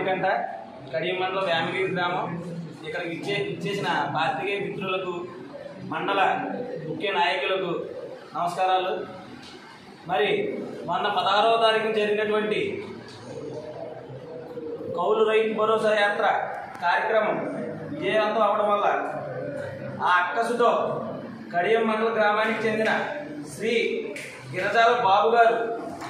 మామిడికంట, కడియం మండలం వేమగిరి గ్రామం. ఇక్కడికి ఇచ్చేసిన పాత్రికేయ మిత్రులకు, మండల ముఖ్య నాయకులకు నమస్కారాలు. మరి మొన్న 16వ తారీఖున జరిగినటువంటి కౌలు రైతు భరోసా యాత్ర కార్యక్రమం విజయవంతం అవడం వల్ల ఆ అక్కసుతో కడియం మండల గ్రామానికి చెందిన శ్రీ గిరజాల బాబు గారు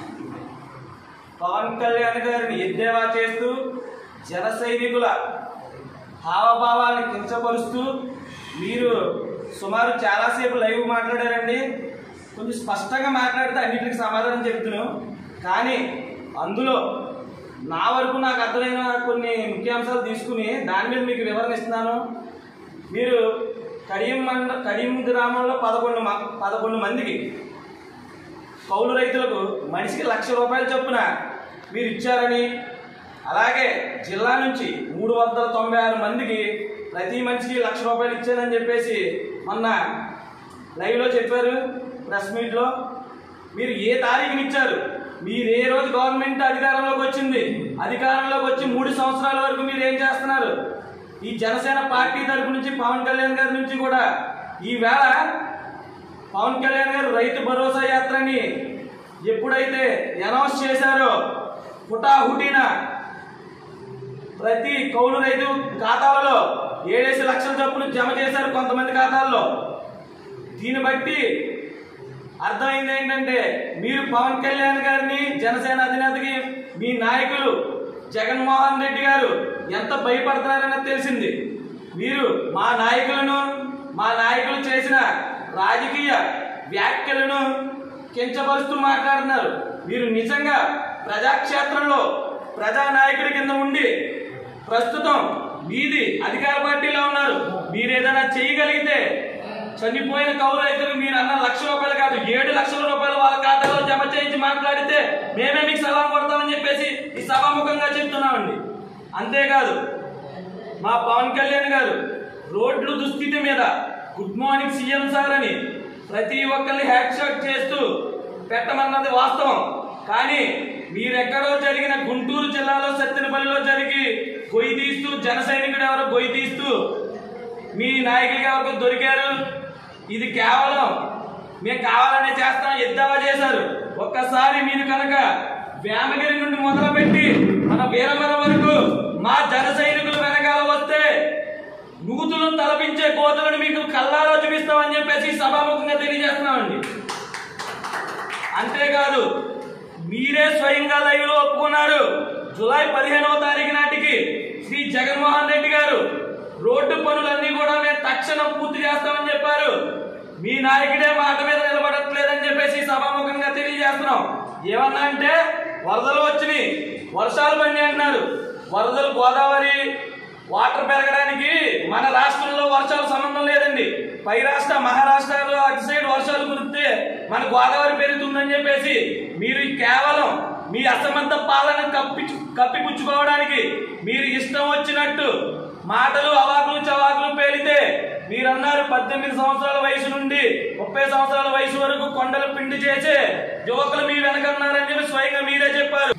పవన్ కళ్యాణ్ గారిని ఎద్దేవా చేస్తూ జన సైనికుల హావభావాలను కించపరుస్తూ మీరు సుమారు చాలాసేపు లైవ్ మాట్లాడారండి. కొంచెం స్పష్టంగా మాట్లాడితే అన్నింటికి సమాధానం చెప్తున్నాను. కానీ అందులో నా వరకు నాకు అర్థమైన కొన్ని ముఖ్యాంశాలు తీసుకుని దాని మీద మీకు వివరణ ఇస్తున్నాను. మీరు కడియం గ్రామంలో 11 మందికి కౌలు రైతులకు మనిషికి ₹1,00,000 చొప్పున మీరు ఇచ్చారని, అలాగే జిల్లా నుంచి 396 మందికి ప్రతి మనిషికి ₹1,00,000 ఇచ్చారని చెప్పేసి మొన్న లైవ్లో చెప్పారు ప్రెస్ మీట్లో. మీరు ఏ తారీఖుని ఇచ్చారు? మీరు ఏ రోజు గవర్నమెంట్ అధికారంలోకి వచ్చింది? అధికారంలోకి వచ్చి 3 సంవత్సరాల వరకు మీరు ఏం చేస్తున్నారు? ఈ జనసేన పార్టీ తరపు నుంచి పవన్ కళ్యాణ్ గారి నుంచి కూడా ఈవేళ పవన్ కళ్యాణ్ గారు రైతు భరోసా యాత్రని ఎప్పుడైతే అనౌన్స్ చేశారో హుటాహుటిన ప్రతి కౌలు రైతు ఖాతాలలో 7 లక్షల చొప్పున జమ చేశారు కొంతమంది ఖాతాల్లో. దీన్ని బట్టి అర్థమైంది ఏంటంటే మీరు పవన్ కళ్యాణ్ గారిని, జనసేన అధినేతకి మీ నాయకులు జగన్మోహన్ రెడ్డి గారు ఎంత భయపడుతున్నారని తెలిసింది. మీరు మా నాయకులు చేసిన రాజకీయ వ్యాఖ్యలను కించపరుస్తూ మాట్లాడుతున్నారు. మీరు నిజంగా ప్రజాక్షేత్రంలో ప్రజానాయకుడి కింద ఉండి ప్రస్తుతం మీది అధికార పార్టీలో ఉన్నారు. మీరు ఏదైనా చేయగలిగితే చనిపోయిన కౌలు రైతులకు మీరు అన్న ₹1,00,000 కాదు, ₹7 లక్షల వాళ్ళ ఖాతాలో జమ చేయించి మాట్లాడితే మేమే మీకు సలాం కొడతామని చెప్పేసి ఈ సభాముఖంగా చెప్తున్నామండి. అంతేకాదు మా పవన్ కళ్యాణ్ గారు రోడ్లు దుస్థితి మీద గుడ్ మార్నింగ్ సీఎం సార్ అని ప్రతి ఒక్కరిని హ్యాష్ ట్యాగ్ చేస్తూ పెట్టమన్నది వాస్తవం. కానీ మీరెక్కడో జరిగిన గుంటూరు జిల్లాలో సత్తెనపల్లిలో జరిగి గొయ్యి తీస్తూ, జన సైనికుడు ఎవరో గొయ్యి తీస్తూ మీ నాయకులకి ఎవరికి దొరికారు. ఇది కేవలం మేము కావాలనే చేస్తాం ఎద్దావా చేశారు. ఒక్కసారి మీరు కనుక వేమగిరి నుండి మొదలుపెట్టి మన వీరమల వరకు మా జన సైనికులు వెనకాల వస్తే నూతులను తలపించే కోతులను మీకు కళ్ళాలో చూపిస్తామని చెప్పేసి సభాముఖంగా తెలియజేస్తున్నామండి. అంతేకాదు మీరే స్వయంగా లైవ్లో ఒప్పుకున్నారు. జూలై 15వ తారీఖు నాటికి శ్రీ జగన్మోహన్ రెడ్డి గారు రోడ్డు పనులన్నీ కూడా మేము తక్షణం పూర్తి చేస్తామని చెప్పారు. మీ నాయకుడే మాట మీద నిలబడట్లేదని చెప్పేసి సభాముఖంగా తెలియజేస్తున్నాం. ఏమన్నా అంటే వరదలు వచ్చినాయి, వర్షాలు పడినాయి అంటున్నారు. వరదలు గోదావరి వాటర్ పెరగడానికి మన రాష్ట్రంలో వర్షాలు సంబంధం లేదండి. పై రాష్ట్ర మహారాష్ట్రలో అటు సైడ్ వర్షాలు కురిస్తే మన గోదావరి పెరుగుతుందని చెప్పేసి మీరు కేవలం మీ అసమంత పాలన కప్పిపుచ్చుకోవడానికి మీరు ఇష్టం వచ్చినట్టు మాటలు అవాకులు చవాకులు పేలితే మీరన్నారు 18 సంవత్సరాల వయసు నుండి 30 సంవత్సరాల వయసు వరకు కొండలు పిండి చేసే యువకులు మీ వెనకన్నారని చెప్పి స్వయంగా మీరే చెప్పారు.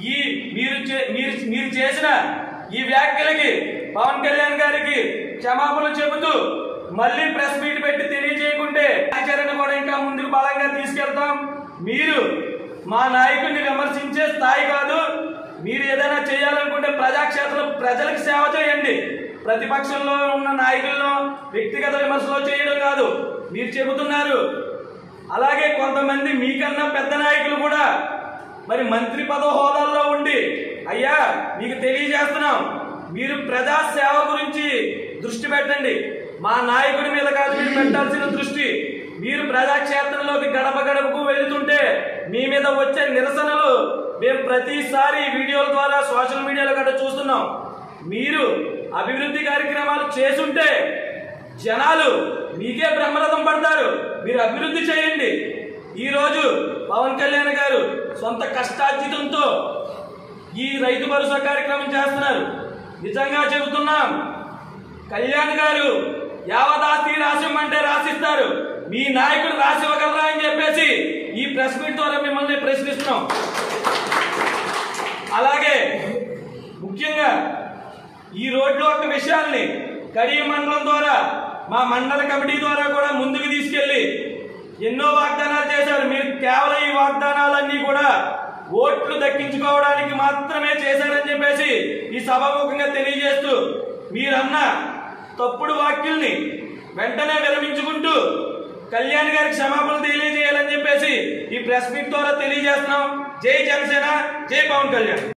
మీరు చేసిన ఈ వ్యాఖ్యలకి పవన్ కళ్యాణ్ గారికి క్షమాపణలు చెబుతూ మళ్ళీ ప్రెస్ మీట్ పెట్టి తెలియజేయకుంటే ఆచరణ కూడా ఇంకా ముందుకు బలంగా తీసుకెళ్తాం. మీరు మా నాయకుడిని విమర్శించే స్థాయి కాదు. మీరు ఏదైనా చేయాలనుకుంటే ప్రజాక్షేత్రంలో ప్రజలకు సేవ చేయండి. ప్రతిపక్షంలో ఉన్న నాయకులను వ్యక్తిగత విమర్శలో చేయడం కాదు. మీరు చెబుతున్నారు. అలాగే కొంతమంది మీకన్నా పెద్ద నాయకులు కూడా మరి మంత్రి పదవి హోదాల్లో ఉండి అయ్యా మీకు తెలియజేస్తున్నాం, మీరు ప్రజా సేవ గురించి దృష్టి పెట్టండి. మా నాయకుడి మీద కాదు మీరు పెట్టాల్సిన దృష్టి. మీరు ప్రజాక్షేత్రంలోకి గడప గడపకు వెళుతుంటే మీ మీద వచ్చే నిరసనలు మేము ప్రతిసారి వీడియోల ద్వారా సోషల్ మీడియాలో కూడా చూస్తున్నాం. మీరు అభివృద్ధి కార్యక్రమాలు చేసుంటే జనాలు మీకే బ్రహ్మరథం పడతారు. మీరు అభివృద్ధి చేయండి. ఈరోజు పవన్ కళ్యాణ్ గారు సొంత కష్టార్జితంతో ఈ రైతు భరోసా కార్యక్రమం చేస్తున్నారు. నిజంగా చెబుతున్నాం, కళ్యాణ్ గారు యావదాస్తి రాసిమ్మంటే రాసిస్తారు. మీ నాయకుడు రాసి ఇవ్వగలరా అని చెప్పేసి ఈ ప్రెస్ మీట్ ద్వారా మిమ్మల్ని ప్రశ్నిస్తున్నాం. అలాగే ముఖ్యంగా ఈ రోడ్లో ఒక విషయాల్ని కడియం మండలం ద్వారా మా మండల కమిటీ ద్వారా కూడా ముందుకు తీసుకెళ్లి ఎన్నో వాగ్దానాలు చేశారు. మీరు కేవలం ఈ వాగ్దానాలన్నీ కూడా ఓట్లు దక్కించుకోవడానికి మాత్రమే చేశారని చెప్పేసి ఈ సభాముఖంగా తెలియజేస్తూ మీరన్న తప్పుడు వ్యాఖ్యల్ని వెంటనే విరమించుకుంటూ కళ్యాణ్ గారికి క్షమాపణలు తెలియజేయాలని చెప్పేసి ఈ ప్రెస్ మీట్ ద్వారా తెలియజేస్తున్నాం. జై జనసేన, జై పవన్ కళ్యాణ్.